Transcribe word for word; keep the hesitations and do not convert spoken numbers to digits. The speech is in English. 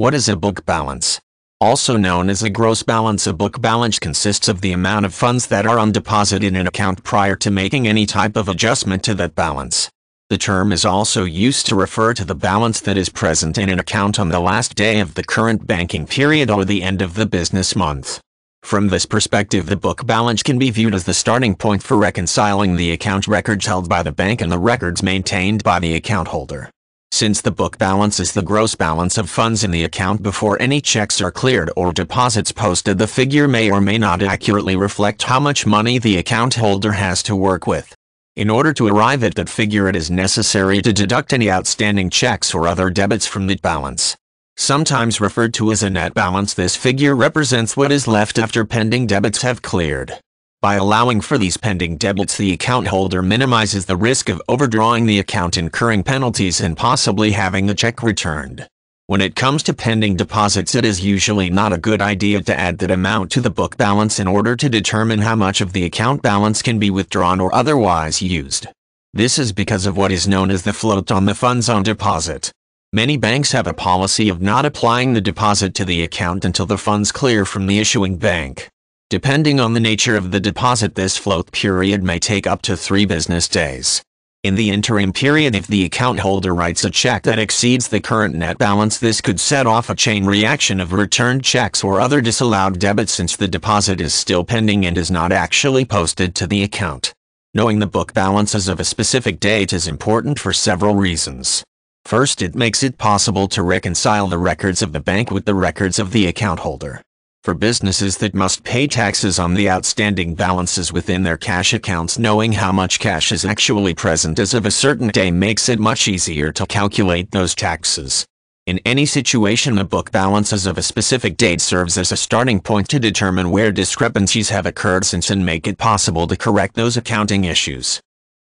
What is a book balance? Also known as a gross balance, a book balance consists of the amount of funds that are on deposit in an account prior to making any type of adjustment to that balance. The term is also used to refer to the balance that is present in an account on the last day of the current banking period or the end of the business month. From this perspective, the book balance can be viewed as the starting point for reconciling the account records held by the bank and the records maintained by the account holder. Since the book balance is the gross balance of funds in the account before any checks are cleared or deposits posted, the figure may or may not accurately reflect how much money the account holder has to work with. In order to arrive at that figure, it is necessary to deduct any outstanding checks or other debits from that balance. Sometimes referred to as a net balance, this figure represents what is left after pending debits have cleared. By allowing for these pending debits, the account holder minimizes the risk of overdrawing the account, incurring penalties, and possibly having a check returned. When it comes to pending deposits, it is usually not a good idea to add that amount to the book balance in order to determine how much of the account balance can be withdrawn or otherwise used. This is because of what is known as the float on the funds on deposit. Many banks have a policy of not applying the deposit to the account until the funds clear from the issuing bank. Depending on the nature of the deposit, this float period may take up to three business days. In the interim period, if the account holder writes a check that exceeds the current net balance, this could set off a chain reaction of returned checks or other disallowed debits, since the deposit is still pending and is not actually posted to the account. Knowing the book balances of a specific date is important for several reasons. First, it makes it possible to reconcile the records of the bank with the records of the account holder. For businesses that must pay taxes on the outstanding balances within their cash accounts, knowing how much cash is actually present as of a certain day makes it much easier to calculate those taxes. In any situation, a book balance as of a specific date serves as a starting point to determine where discrepancies have occurred since and make it possible to correct those accounting issues.